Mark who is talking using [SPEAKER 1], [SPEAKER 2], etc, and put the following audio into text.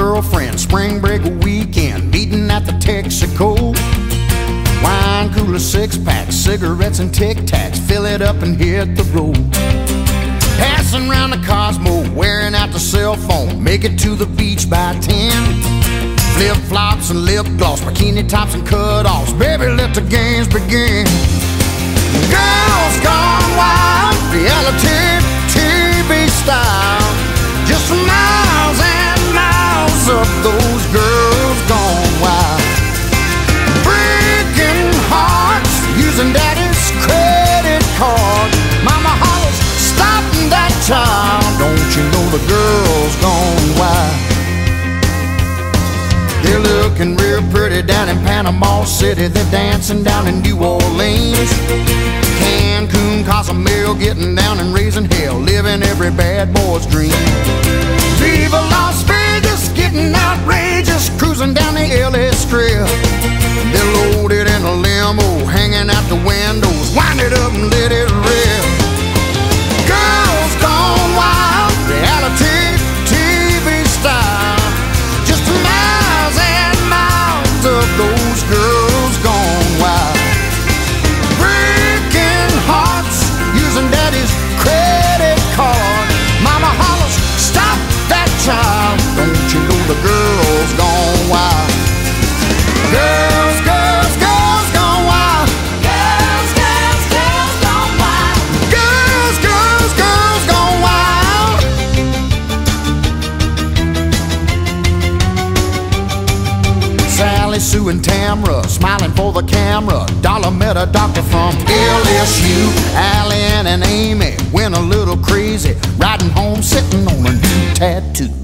[SPEAKER 1] girlfriend, spring break weekend, meeting at the Texaco. Wine cooler, six-pack, cigarettes and Tic-Tacs, fill it up and hit the road. Passing around the Cosmo, wearing out the cell phone, make it to the beach by 10. Flip-flops and lip gloss, bikini tops and cut-offs, baby, let the games begin. Girls gone wild, reality TV style, just miles and miles of those girls gone wild. Breaking hearts, using daddy's credit card. Mama hollers, stop that child, don't you know the girls gone wild. They're looking real pretty down in Panama City, they're dancing down in New Orleans. Cancun, Cozumel, getting down and raising hell, living every bad boy's dream. Viva Las Vegas, getting outrageous, cruising down the LA Strip. They're loaded in a limo, hanging out the windows, wind it up and let it rip. Girls gone wild, reality TV style, just miles and miles of those girls gone wild. Using daddy's credit card. Mama hollers, stop that child, don't you know the girls gone wild. Girls, girls, girls gone wild. Girls, girls, girls gone wild. Girls, girls, girls gone wild. Sally, Sue, and Tamra, smiling for the camera. Dollar met a doctor from LSU. Allie and Amy went a little crazy, riding home, sitting on a new tattoo.